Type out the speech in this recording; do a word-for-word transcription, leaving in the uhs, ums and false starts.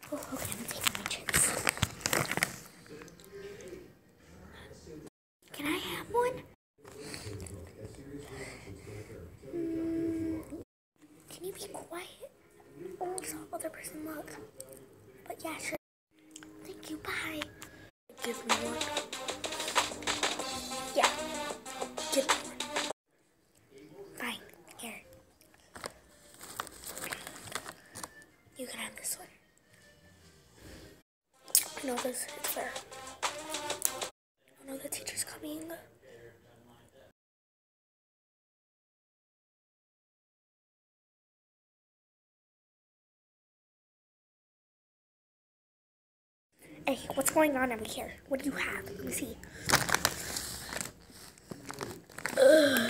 Oh, okay, I'm taking my chance. Can I have one? Mm, can you be quiet? I only saw the other person look. But yeah, sure. Thank you, bye. Give me one. Yeah, give me one. Fine, here. You can have this one. I know this is fair. I know the teacher's coming. Hey, what's going on over here? What do you have? Let me see. Ugh.